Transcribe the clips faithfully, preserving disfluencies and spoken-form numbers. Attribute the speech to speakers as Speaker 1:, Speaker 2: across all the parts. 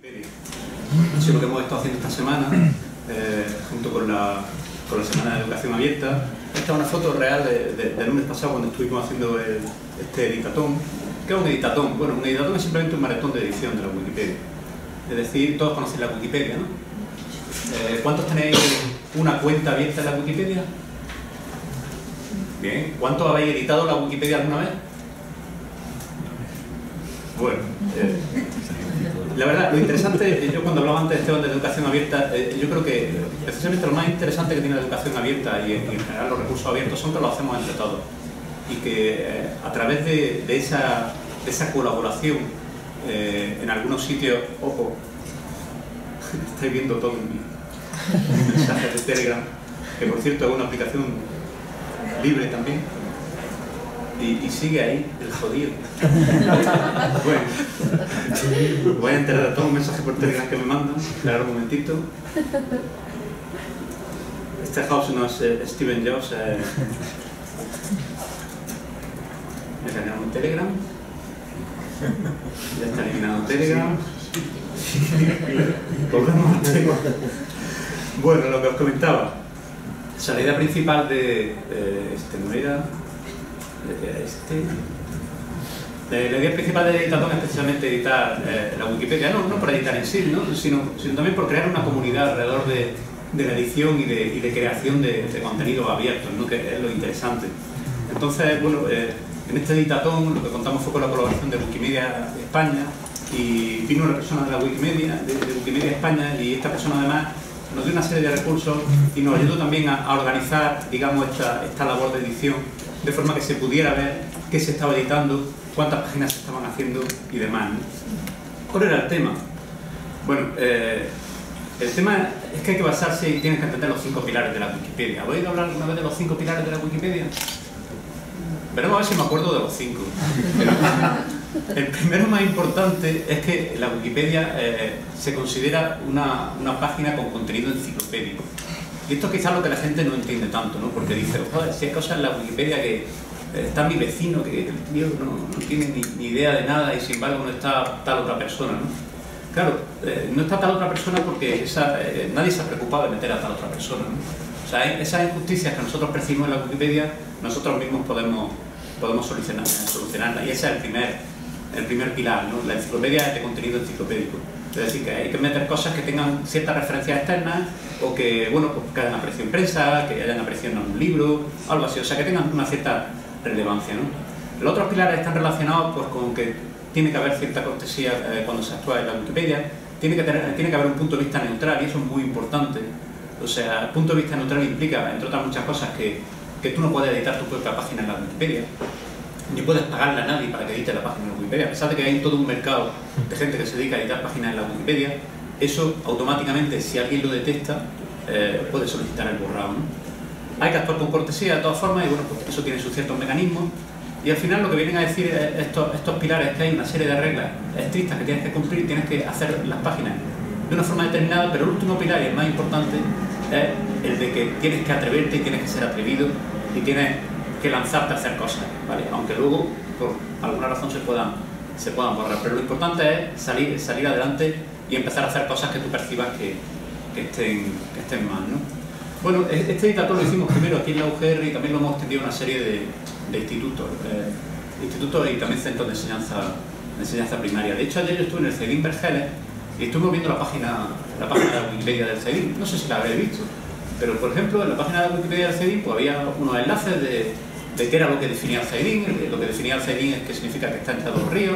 Speaker 1: Eso es lo que hemos estado haciendo esta semana, eh, junto con la, con la Semana de Educación Abierta. Esta es una foto real de, de, del lunes pasado cuando estuvimos haciendo el, este editatón. ¿Qué es un editatón? Bueno, un editatón es simplemente un maratón de edición de la Wikipedia. Es decir, todos conocen la Wikipedia, ¿no? Eh, ¿Cuántos tenéis una cuenta abierta en la Wikipedia? Bien. ¿Cuántos habéis editado la Wikipedia alguna vez? Bueno, eh, la verdad, lo interesante, yo cuando hablaba antes de Esteban de educación abierta, eh, yo creo que precisamente lo más interesante que tiene la educación abierta y, y en general los recursos abiertos son que lo hacemos entre todos y que eh, a través de, de, esa, de esa colaboración eh, en algunos sitios, ojo, estáis viendo todo en mi mensaje de Telegram, que por cierto es una aplicación libre también. Y, y sigue ahí, el jodido. Bueno, voy a enterar a todos los mensajes por Telegram que me mandan. Claro, un momentito. Este house no es eh, Steven Jobs. Eh. Me ganaron un Telegram. Ya está eliminado Telegram. Volvemos al tema. Bueno, lo que os comentaba. O sea, la idea principal de... Eh, este no era... Este. La idea principal del editatón es precisamente editar eh, la Wikipedia, no, no por editar en sí, ¿no? sino, sino también por crear una comunidad alrededor de, de la edición y de, y de creación de, de contenidos abiertos, ¿no? Que es lo interesante. Entonces, bueno, eh, en este editatón lo que contamos fue con la colaboración de Wikimedia España y vino una persona de la Wikimedia, de, de Wikimedia España, y esta persona además nos dio una serie de recursos y nos ayudó también a, a organizar, digamos, esta, esta labor de edición de forma que se pudiera ver qué se estaba editando, cuántas páginas se estaban haciendo y demás, ¿no? ¿Cuál era el tema? Bueno, eh, el tema es que hay que basarse y tienes que entender los cinco pilares de la Wikipedia. ¿Habéis oído hablar alguna vez de los cinco pilares de la Wikipedia? Veremos a ver si me acuerdo de los cinco. El primero más importante es que la Wikipedia eh, se considera una, una página con contenido enciclopédico. Y esto es quizás lo que la gente no entiende tanto, ¿no? Porque dice, joder, si hay cosas en la Wikipedia que eh, está mi vecino, que el tío no, no tiene ni, ni idea de nada y sin embargo no está tal otra persona, ¿no? Claro, eh, no está tal otra persona porque esa, eh, nadie se ha preocupado de meter a tal otra persona, ¿no? O sea, esas injusticias que nosotros percibimos en la Wikipedia, nosotros mismos podemos, podemos solucionar, solucionarlas. Y ese es el primer, el primer pilar, ¿no? La enciclopedia es de contenido enciclopédico. Es decir, que hay que meter cosas que tengan ciertas referencias externas o que, bueno, pues que hayan aparecido en prensa, que hayan aparecido en un libro, algo así, o sea, que tengan una cierta relevancia, ¿no? Los otros pilares están relacionados pues, con que tiene que haber cierta cortesía eh, cuando se actúa en la Wikipedia, tiene que, tener, tiene que haber un punto de vista neutral y eso es muy importante. O sea, el punto de vista neutral implica, entre otras muchas cosas, que, que tú no puedes editar tu propia página en la Wikipedia, ni puedes pagarle a nadie para que edite la página en la Wikipedia. A pesar de que hay todo un mercado de gente que se dedica a editar páginas en la Wikipedia, eso automáticamente, si alguien lo detecta, eh, puede solicitar el borrado, ¿no? Hay que actuar con cortesía de todas formas y bueno, pues eso tiene sus ciertos mecanismos y al final lo que vienen a decir estos, estos pilares es que hay una serie de reglas estrictas que tienes que cumplir y tienes que hacer las páginas de una forma determinada, pero el último pilar y el más importante es el de que tienes que atreverte y tienes que ser atrevido y tienes que lanzarte a hacer cosas, ¿vale? Aunque luego por alguna razón se puedan, se puedan borrar, pero lo importante es salir, salir adelante y empezar a hacer cosas que tú percibas que, que, estén, que estén mal, ¿no? Bueno, este editatorio lo hicimos primero aquí en la U G R y también lo hemos extendido a una serie de, de institutos, eh, institutos y también centros de enseñanza, de enseñanza primaria. De hecho, ayer yo estuve en el CEDIM Vergeles y estuvimos viendo la página, la página de la Wikipedia del CEDIM, no sé si la habréis visto, pero por ejemplo en la página de la Wikipedia del CEDIM pues, había unos enlaces de de qué era lo que definía el CEDIM. Lo que definía el CEDIM es que significa que está entre dos ríos,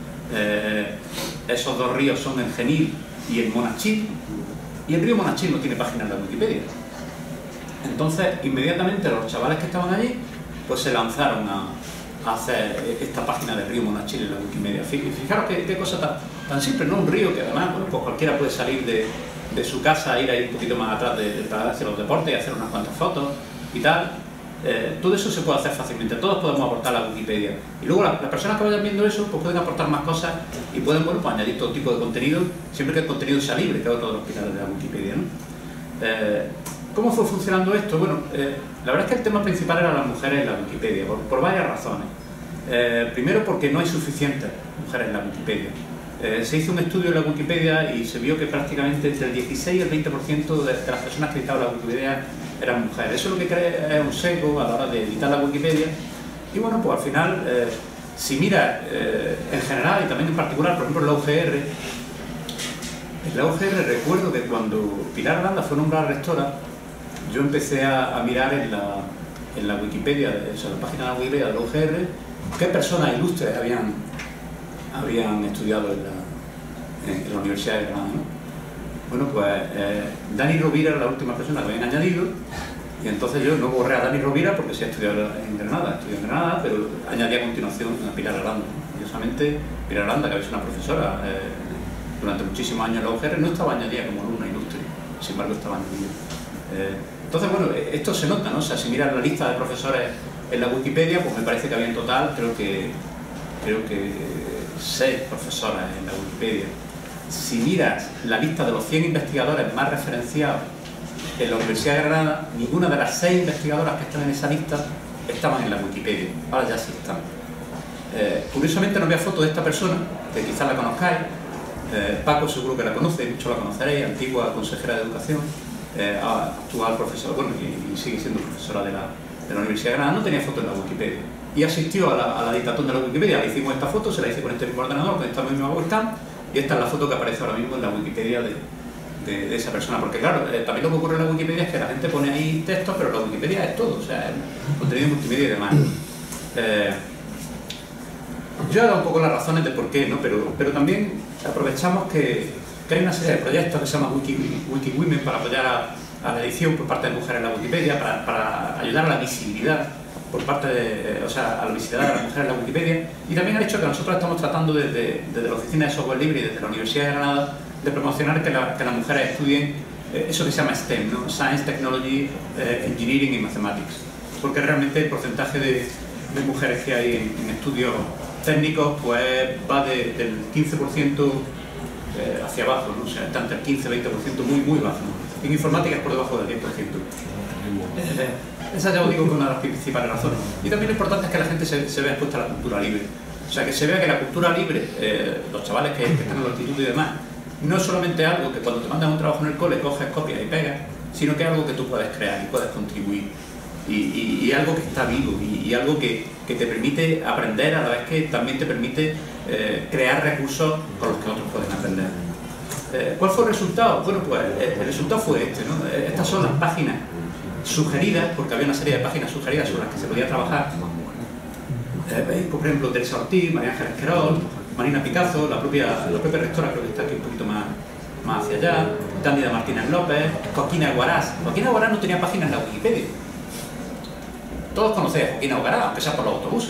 Speaker 1: eh, esos dos ríos son el Genil y el Monachil, y el río Monachil no tiene página en la Wikipedia. Entonces, inmediatamente los chavales que estaban allí, pues se lanzaron a, a hacer esta página del río Monachil en la Wikimedia. Fijaros qué, qué cosa tan, tan simple, ¿no? Un río que además, bueno, pues cualquiera puede salir de, de su casa, ir ahí un poquito más atrás de, de, para hacer los deportes y hacer unas cuantas fotos y tal. Eh, todo eso se puede hacer fácilmente, todos podemos aportar a la Wikipedia y luego las, las personas que vayan viendo eso pues pueden aportar más cosas y pueden, bueno, pues añadir todo tipo de contenido siempre que el contenido sea libre, que es otro de los pilares de la Wikipedia, ¿no? Eh, ¿Cómo fue funcionando esto? Bueno, eh, la verdad es que el tema principal eran las mujeres en la Wikipedia por, por varias razones. Eh, primero porque no hay suficientes mujeres en la Wikipedia. Eh, se hizo un estudio en la Wikipedia y se vio que prácticamente entre el dieciséis y el veinte por ciento de, de las personas que editaban la Wikipedia eran mujeres. Eso lo que crea es un sesgo a la hora de editar la Wikipedia. Y bueno, pues al final, eh, si miras eh, en general y también en particular, por ejemplo en la U G R, en la U G R recuerdo que cuando Pilar Aranda fue nombrada rectora, yo empecé a, a mirar en la, en la Wikipedia, o sea, en la página de la Wikipedia de la U G R, qué personas ilustres habían, habían estudiado en la, en, en la Universidad de Granada, ¿no? Bueno, pues eh, Dani Rovira era la última persona que habían añadido, y entonces yo no borré a Dani Rovira porque sí ha estudiado en Granada, estudió en Granada, pero añadí a continuación a Pilar Aranda. Curiosamente, Pilar Aranda, que había sido una profesora eh, durante muchísimos años en la U G R, no estaba añadida como alumna ilustre, sin embargo estaba añadida. Eh, entonces, bueno, esto se nota, ¿no? O sea, si miras la lista de profesores en la Wikipedia, pues me parece que había en total, creo que, creo que seis profesoras en la Wikipedia. Si miras la lista de los cien investigadores más referenciados en la Universidad de Granada, ninguna de las seis investigadoras que están en esa lista estaban en la Wikipedia. Ahora ya sí están. Eh, curiosamente no había foto de esta persona, que quizás la conozcáis. Eh, Paco seguro que la conoce, muchos la conoceréis, antigua consejera de Educación, eh, actual profesora, bueno, y, y sigue siendo profesora de la, de la Universidad de Granada. No tenía foto en la Wikipedia. Y asistió a la, a la dictatón de la Wikipedia. Le hicimos esta foto, se la hice con este mismo ordenador, con esta misma webcam. Y esta es la foto que aparece ahora mismo en la Wikipedia de, de, de esa persona. Porque claro, eh, también lo que ocurre en la Wikipedia es que la gente pone ahí textos, pero la Wikipedia es todo, o sea, es contenido multimedia y demás. Eh, yo he dado un poco las razones de por qué, ¿no? Pero, pero también aprovechamos que, que hay una serie de proyectos que se llaman Wiki, Wiki Women para apoyar a, a la edición por parte de mujeres en la Wikipedia, para, para ayudar a la visibilidad por parte de, o sea, a la visibilidad de las mujeres en la Wikipedia, y también ha dicho que nosotros estamos tratando desde, desde la Oficina de Software Libre y desde la Universidad de Granada de promocionar que, la, que las mujeres estudien eh, eso que se llama STEM, ¿no? Science, Technology, eh, Engineering y Mathematics, porque realmente el porcentaje de, de mujeres que hay en, en estudios técnicos pues va de, del quince por ciento eh, hacia abajo, ¿no? O sea, está entre el quince y veinte por ciento muy, muy bajo, ¿no? En informática es por debajo del diez por ciento. Eh, Esa ya os digo que es una de las principales razones. Y también lo importante es que la gente se, se vea expuesta a la cultura libre. O sea, que se vea que la cultura libre, eh, los chavales que, que están en el instituto y demás, no es solamente algo que cuando te mandan un trabajo en el cole coges, copias y pegas, sino que es algo que tú puedes crear y puedes contribuir. Y, y, y algo que está vivo y, y algo que, que te permite aprender a la vez que también te permite eh, crear recursos con los que otros pueden aprender. Eh, ¿Cuál fue el resultado? Bueno, pues el, el resultado fue este, ¿no? Estas son las páginas sugeridas, porque había una serie de páginas sugeridas sobre las que se podía trabajar. Eh, ¿Veis? Por ejemplo, Teresa Ortiz, María Ángeles Querol, Marina Picazo, la propia, la propia rectora, creo que está aquí un poquito más, más hacia allá, Cándida Martínez López, Joaquina Huaraz. Joaquina Huaraz no tenía página en la Wikipedia. Todos conocéis a Joaquina Huaraz, aunque sea por los autobuses.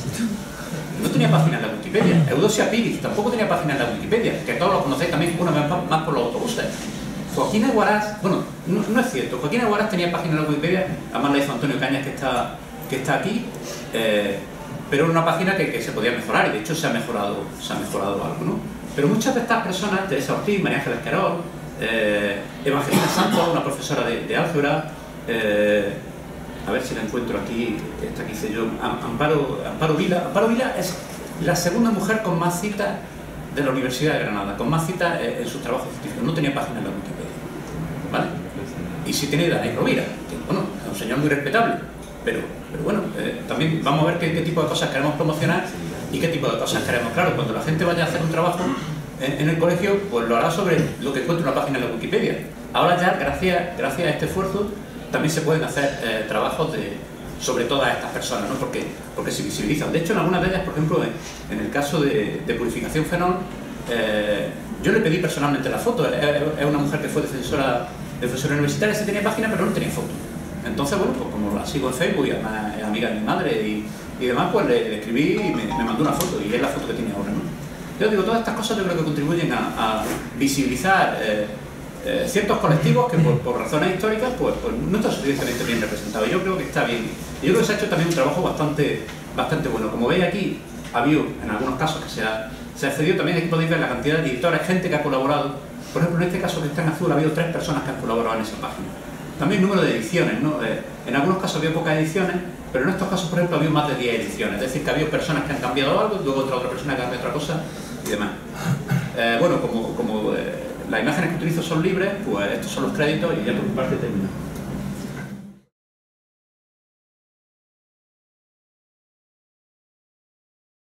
Speaker 1: No tenía página en la Wikipedia. Eudosia Píriz tampoco tenía página en la Wikipedia, que todos lo conocéis también una vez más por los autobuses. Joaquina Huaraz, bueno, no, no es cierto, Joaquina Huaraz tenía página en la Wikipedia, además la hizo Antonio Cañas, que está, que está aquí, eh, pero era una página que, que se podía mejorar, y de hecho se ha mejorado, se ha mejorado algo, ¿no? Pero muchas de estas personas, Teresa Ortiz, María Ángeles Querol, eh, Evangelina Santos, una profesora de, de álgebra, eh, a ver si la encuentro aquí, esta que hice yo, Amparo, Amparo Vila. Amparo Vila es la segunda mujer con más citas de la Universidad de Granada, con más citas en sus trabajos científicos. No tenía página en la Wikipedia, ¿vale? Y sí tiene Dani Rovira, que bueno, es un señor muy respetable, pero, pero bueno, eh, también vamos a ver qué, qué tipo de cosas queremos promocionar y qué tipo de cosas queremos. Claro, cuando la gente vaya a hacer un trabajo en, en el colegio, pues lo hará sobre lo que encuentre una página en la Wikipedia. Ahora ya, gracias, gracias a este esfuerzo, también se pueden hacer eh, trabajos de, sobre todas estas personas, ¿no? porque, porque se visibilizan. De hecho, en algunas de ellas, por ejemplo, en, en el caso de, de Purificación Fenol, eh, yo le pedí personalmente la foto. Es, es una mujer que fue defensora, defensora universitaria, sí tenía página, pero no tenía foto. Entonces, bueno, pues como la sigo en Facebook y además es amiga de mi madre y, y demás, pues le, le escribí y me, me mandó una foto, y es la foto que tiene ahora, ¿no? Yo digo, todas estas cosas yo creo que contribuyen a, a visibilizar eh, Eh, ciertos colectivos que por, por razones históricas pues, pues no están suficientemente bien representados. Yo creo que está bien. Yo creo que se ha hecho también un trabajo bastante, bastante bueno. Como veis aquí, ha habido en algunos casos que se ha, se ha accedido. También aquí podéis ver la cantidad de editores, gente que ha colaborado. Por ejemplo, en este caso que está en azul ha habido tres personas que han colaborado en esa página. También número de ediciones, ¿no? Eh, en algunos casos había pocas ediciones, pero en estos casos, por ejemplo, ha habido más de diez ediciones. Es decir, que ha habido personas que han cambiado algo, luego otra, otra persona que ha cambiado otra cosa y demás. Eh, bueno, como, como eh, las imágenes que utilizo son libres, pues estos son los créditos y ya por mi parte he terminado.